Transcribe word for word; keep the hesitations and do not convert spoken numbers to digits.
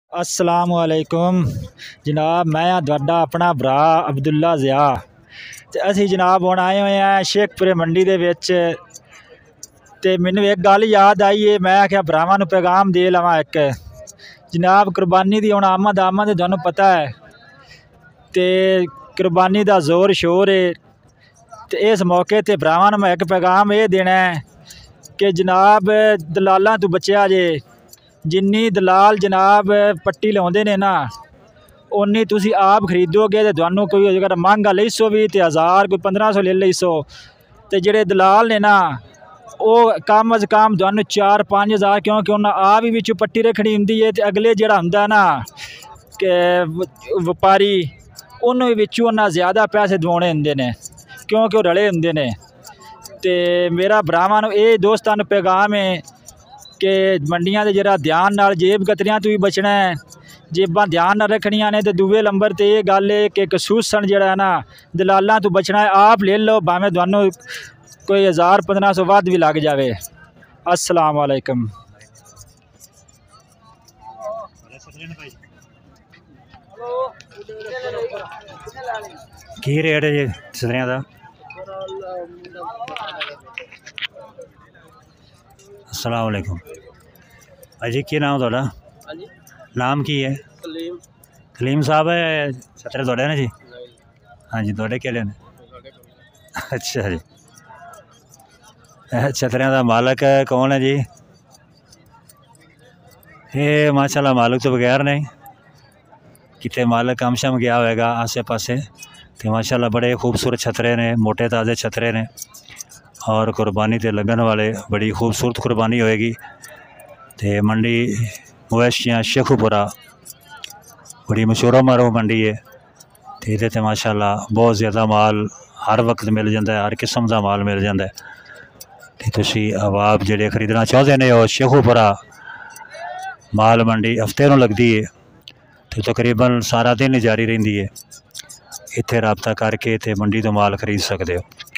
अस्सलाम वालेकुम जनाब, मैं तुहाडा अपना भरा अब्दुल्ला ज़िया ते असीं जनाब हुण आए हुए हैं शेखपुरे मंडी दे विच। ते मैनू एक गल याद आई है, मैं आख्या भरावां नूं पैगाम दे लवां एक। जनाब कुरबानी दी हुण आमद आमद तुहानूं पता है, ते कुरबानी दा जोर शोर है। ते इस मौके ते भरावां नूं मैं एक पैगाम ये देना है कि जनाब दलालां तों बचिया जे। जिन्नी दलाल जनाब पट्टी लाउंदे ने ना, उन्नी तुसी आप खरीदोगे तो तुहानूं कोई अगर महंगा लई सौ भी तो हज़ार कोई पंद्रह सौ ले लई सौ। तो जेड़े दलाल ने ना, वो कम अज़ कम तुहानूं चार पाँच हज़ार, क्योंकि उन्हें आप भी विचों पट्टी रखनी हुंदी है। तो अगले जेड़ा हुंदा ना कि व्यापारी, उन्होंने विचों उन्हें ज़्यादा पैसे दवाने हुंदे ने, क्योंकि वो रले हुंदे ने। ते मेरा भरावां नूं ये दोस्तां नूं पैगाम है कि मंडियां दे जरा ध्यान नाल जेब कतरियां तो भी बचना है। जेबां ध्यान नाल रखनियां ने। तो दूए नंबर ते ये गल है कि कसूसन जेड़ा है ना, दलालां तो बचना है। आप ले लो, भावें तुहानूं कोई हज़ार पंद्रह सौ वध भी लग जाए। अस्सलाम वालेकुम। की रेट है जी सतरियां दा? अस्सलाम वालेकुम अजी, की नाम थोड़ा? नाम की है? कलीम। कलीम साहब है छतरे थोड़े ने जी? हाँ जी, थोड़े केड़े ने? अच्छा जी, छतरियां दा मालक कौन है जी? ये माशाल्लाह मालक तो बगैर नहीं, कितने मालक कम शम गया होएगा आसे पासे। तो माशाल्लाह बड़े खूबसूरत छतरे ने, मोटे ताज़े छतरे ने, और कुर्बानी ते लगन वाले बड़ी खूबसूरत कुर्बानी होएगी। तो मंडी मवेशियाँ शेखुपुरा बड़ी मशहूर मारो मंडी है। तो ये माशाल्लाह बहुत ज़्यादा माल हर वक्त मिल जाता है, हर किस्म का माल मिल जाता है। तो तुसी आप जेडे खरीदना चाहते ने हो, शेखुपुरा माल मंडी हफ्ते नूं लगती है। तो तकरीबन सारा दिन ही जारी रहिंदी है। इत्थे राबता करके ते मंडी तो माल खरीद सकते हो।